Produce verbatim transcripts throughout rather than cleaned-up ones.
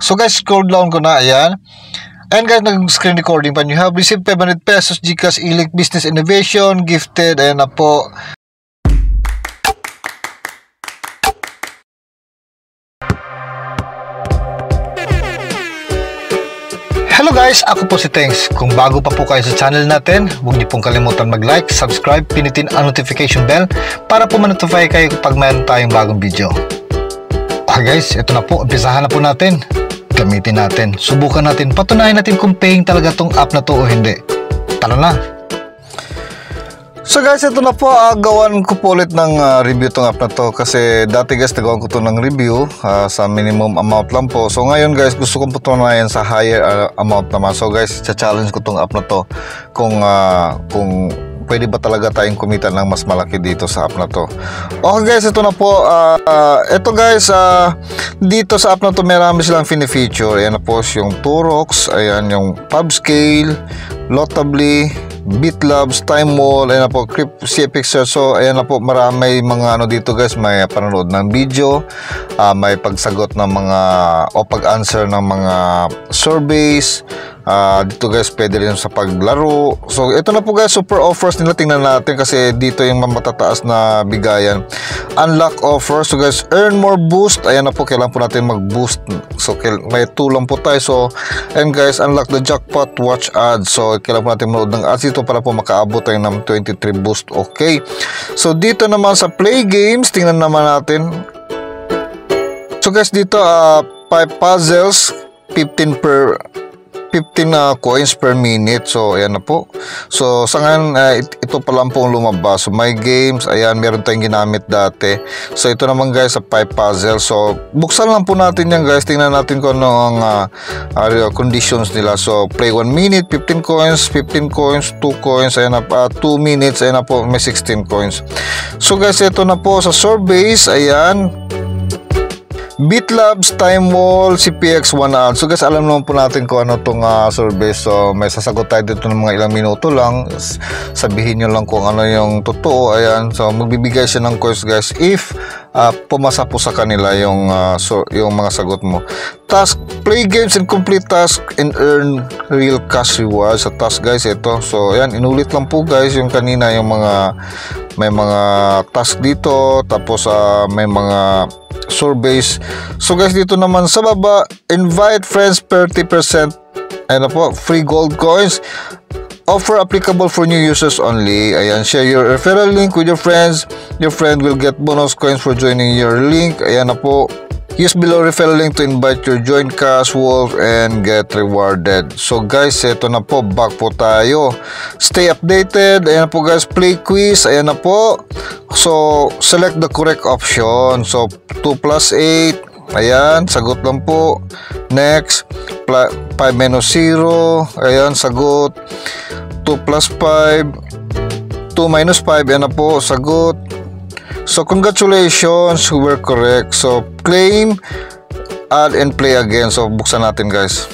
So guys, scroll down ko na, ayan. And guys, nag-screen recording pa. You have received five hundred pesos GCash E-Link Business Innovation gifted. Ayan na po. Hello guys, ako po si Tengs. Kung bago pa po kayo sa channel natin, huwag niyo pong kalimutan mag-like, subscribe, pinutin ang notification bell para po ma-notify kayo kapag mayroon tayong bagong video. Okay guys, ito na po. Umpisahan na po natin. Gamitin natin. Subukan natin. Patunayan natin kung paying talaga tong app na to o hindi. Tara na! So guys, ito na po, uh, gawan ko po ulit ng uh, review tong app na to kasi dati guys, nagawan ko to ng review uh, sa minimum amount lang po. So ngayon guys, gusto kong patunayan sa higher uh, amount naman. So guys, cha-challenge ko tong app na to kung uh, kung pwede ba talaga tayong kumita ng mas malaki dito sa app na to. Okay guys, ito na po. Uh, uh, ito guys, uh, dito sa app na to, marami silang fini-feature. Ayan na po yung Turox, ayan yung PubScale, Lotably, BitLabs, Time Wall, ayan na po, Crypt C F X. So ayan na po, marami mga ano dito guys, may panonood ng video, uh, may pagsagot ng mga o pag-answer ng mga surveys. Uh, dito guys, pwede rin sa paglaro. So ito na po guys, super offers nila, tingnan natin kasi dito yung matataas na bigayan. Unlock offers. So guys, earn more boost. Ayan na po, kailangan po natin mag-boost. So may tulong po tayo. So and guys, unlock the jackpot, watch ads. So kailangan po natin manood ng ads dito para po makaabot tayo ng twenty-three boost. Okay, so dito naman sa play games, tingnan naman natin. So guys, dito uh, five puzzles, fifteen per fifteen uh, coins per minute. So ayan na po. So sa ngayon, uh, ito pa lang po lumabas. So my games, ayan, meron tayong ginamit dati. So ito naman guys, sa five puzzle. So buksan lang po natin yan guys. Tingnan natin kung ano ang uh, uh, conditions nila. So play one minute, fifteen coins, fifteen coins, two coins, ayan na, uh, two minutes, ayan na po, may sixteen coins. So guys, ito na po sa surveys, ayan, BitLabs, Time Wall, C P X, one ad. So guys, alam naman po natin kung ano itong uh, survey. So may sasagot tayo dito ng mga ilang minuto lang. Sabihin nyo lang kung ano yung totoo. Ayan, so magbibigay siya ng coins guys if uh, pumasa po sa kanila yung, uh, so, yung mga sagot mo. Task, play games and complete task and earn real cash rewards. Sa task guys, ito. So ayan, inulit lang po guys yung kanina, yung mga may mga task dito. Tapos uh, may mga surveys. So guys, dito naman sa baba, invite friends, thirty percent, ayun na po, free gold coins, offer applicable for new users only. Ayan, share your referral link with your friends, your friend will get bonus coins for joining your link. Ayan na po, use below referral link to invite your join cash wolf and get rewarded. So guys, ito na po, back po tayo. Stay updated. Ayan na po guys, play quiz. Ayan na po. So select the correct option. So two plus eight. Ayan, sagot lang po. Next, five minus zero. Ayan, sagot. Two plus five. Two minus five. Ayan na po, sagot. So congratulations, we were correct. So claim, add and play again. So buksan natin guys.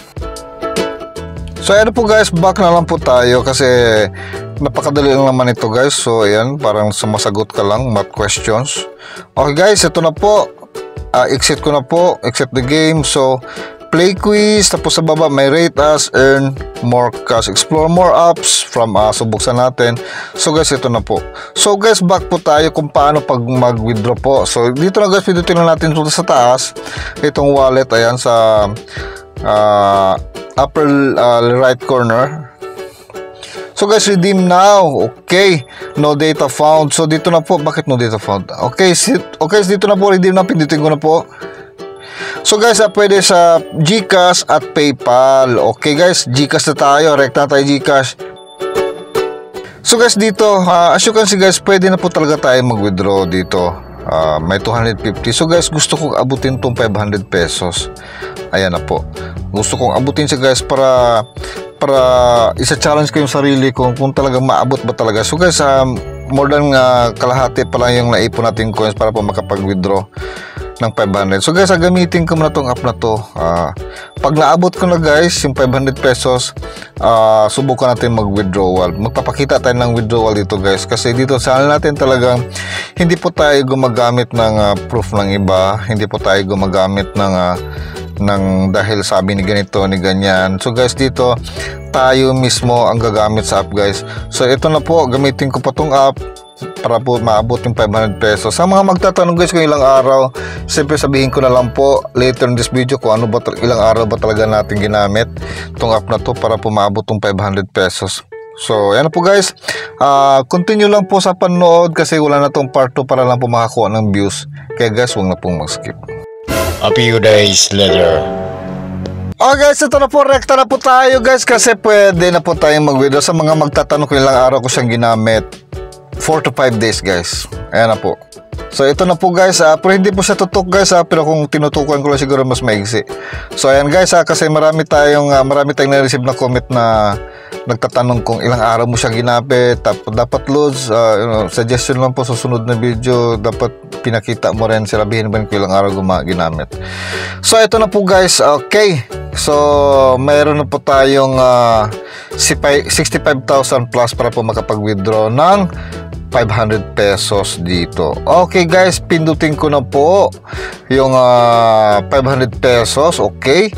So ayan po guys, back na lang po tayo kasi napakadali lang naman ito guys. So ayan, parang sumasagot ka lang, math questions. Okay guys, ito na po. uh, Exit ko na po, exit the game. So play quiz, tapos sa baba may rate us, earn more cash, explore more apps from uh, so buksan natin. So guys, ito na po. So guys, back po tayo kung paano pag mag-withdraw po. So dito na guys, pindutin na natin dito sa taas itong wallet, ayan, sa uh, upper uh, right corner. So guys, redeem now. Okay, no data found. So dito na po, bakit no data found? Okay, okay, so dito na po, redeem na, pindutin ko na po. So guys, uh, pwede sa GCash at PayPal. Okay guys, GCash na tayo, rekta na tayo GCash. So guys, dito, uh, as you can see guys, pwede na po talaga tayo mag-withdraw dito. uh, May two hundred fifty. So guys, gusto kong abutin tong five hundred pesos. Ayan na po. Gusto kong abutin siya guys para para isa-challenge ko yung sarili ko kung talagang maabot ba talaga. So guys, um, more than uh, kalahati pa lang yung naipon natin coins para po makapag-withdraw ng five hundred. So guys, gamitin ko muna tong app na to. uh, Pag naabot ko na guys yung five hundred pesos, uh, subukan natin mag-withdrawal. Magpapakita tayo ng withdrawal dito guys, kasi dito sa channel natin talagang hindi po tayo gumagamit ng uh, proof ng iba. Hindi po tayo gumagamit ng uh, ng dahil sabi ni ganito ni ganyan. So guys, dito tayo mismo ang gagamit sa app guys. So ito na po, gamitin ko pa tong app para po maabot yung five hundred pesos. Sa mga magtatanong guys kung ilang araw, siyempre sabihin ko na lang po later in this video kung ano ba, ilang araw ba talaga natin ginamit tong app na to para po maabot yung five hundred pesos. So yan na po guys, uh, continue lang po sa panood kasi wala na tong part two para lang po makakuha ng views. Kaya guys, huwag na pong mag-skip. A few days later. Oh guys, ito na po, rekta na po tayo guys kasi pwede na po tayong mag-withdraw. Sa mga magtatanong kung ilang araw ko siyang ginamit, four to five days guys. Ayan na po. So ito na po guys, uh, pero hindi po siya tutok guys, uh, pero kung tinutukan ko lang siguro mas maigsi. So ayan guys, uh, kasi marami tayong uh, marami tayong na-receive na comment na nagtatanong kung ilang araw mo siya ginamit. Tapos dapat loads, uh, you know, suggestion lang po sa sunod na video, dapat pinakita mo rin, sirabihin ba kung ilang araw guma ginamit. So ito na po guys, okay. So mayroon na po tayong uh, sixty-five thousand plus para po makapag-withdraw ng five hundred pesos dito. Okay guys, pindutin ko na po yung uh, five hundred pesos. Okay.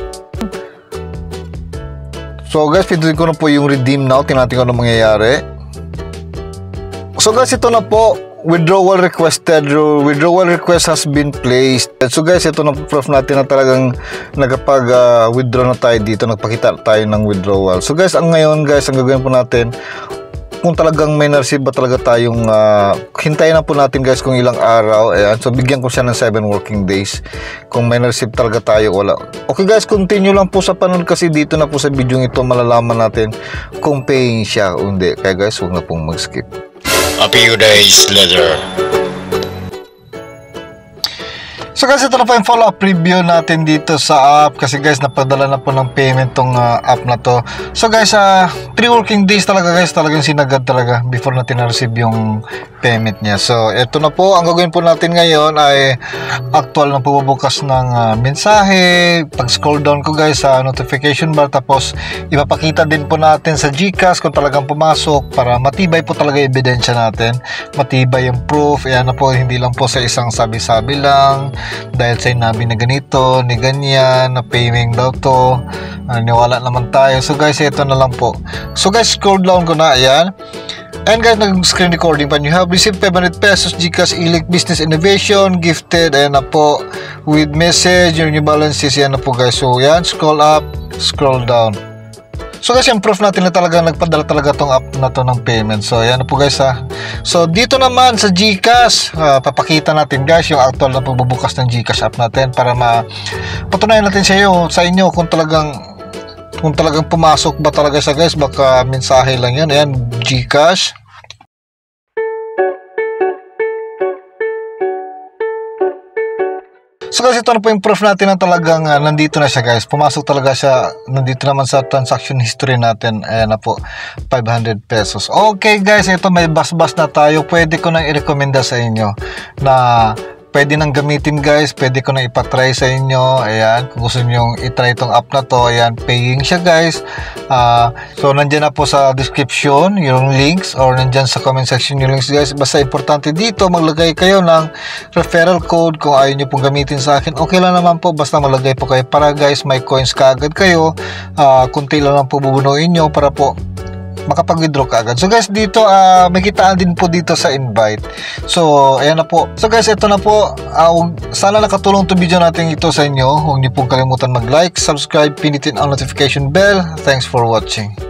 So guys, pindutin ko na po yung redeem now. Tingnan natin kung ano mangyayari. So guys, ito na po. Withdrawal requested. Withdrawal request has been placed. So guys, ito na proof natin na talagang nagkapag-withdraw uh, na tayo dito. Nagpakita tayo ng withdrawal. So guys, ang ngayon guys, ang gagawin po natin, kung talagang may na-receive ba talaga tayong uh, hintayin na po natin guys kung ilang araw. Ayan. So bigyan ko siya ng seven working days kung may na-receive talaga tayo wala. Okay guys, continue lang po sa panood kasi dito na po sa video ito malalaman natin kung paying siya o hindi. Kaya guys, huwag na pong mag-skip. A few days later. So guys, ito na po yung follow-up preview natin dito sa app kasi guys, napadala na po ng payment tong uh, app na to. So guys, uh, three working days talaga guys, talagang sinagad talaga before natin na-receive yung payment niya. So ito na po, ang gagawin po natin ngayon ay actual na pububukas ng uh, mensahe. Pag-scroll down ko guys sa notification bar, tapos ipapakita din po natin sa GCash kung talagang pumasok para matibay po talaga ebidensya natin. Matibay yung proof. Ayan na po, hindi lang po sa isang sabi-sabi lang. Dahil sa inabi na ganito, ni ganyan, na payment daw to, uh, niwala naman tayo. So guys, ito na lang po. So guys, scroll down ko na, ayan. And guys, nag-screen recording pa. You have received five hundred pesos GCash E-Link Business Innovation gifted. Ayan na po, with message, your new balances. Ayan na po guys. So yan, scroll up, scroll down. So guys, yung proof natin na talaga nagpadala talaga tong app na to ng payment. So ayan na po guys ha. So dito naman sa GCash, uh, papakita natin guys yung actual na pagbubukas ng GCash app natin para mapatunayan natin sa iyo, sa inyo kung talagang kung talagang pumasok ba talaga siya guys. Baka mensahe lang yan. Ayan, GCash. So guys, ito na po yung proof natin na talagang uh, nandito na siya guys. Pumasok talaga siya. Nandito naman sa transaction history natin. Ayan na po, five hundred pesos. Okay guys, ito may bas-bas na tayo. Pwede ko nang i-recommenda sa inyo na pwede nang gamitin guys. Pwede ko nang ipatry sa inyo. Ayan, kung gusto nyo itry itong app na to. Ayan, paying siya guys. uh, So nandyan na po sa description yung links, or nandyan sa comment section yung links guys. Basta importante dito, maglagay kayo ng referral code. Kung ayaw nyo pong gamitin sa akin, okay lang naman po. Basta maglagay po kayo para guys may coins kaagad kayo. uh, Kunti lang lang po bubunuin nyo para po makapag-withdraw ka agad. So guys, dito uh, may kitaan din po dito sa invite. So ayan na po. So guys, ito na po. uh, Sana nakatulong to video natin ito sa inyo. Huwag niyo pong kalimutan mag-like, subscribe, pinitin ang notification bell. Thanks for watching.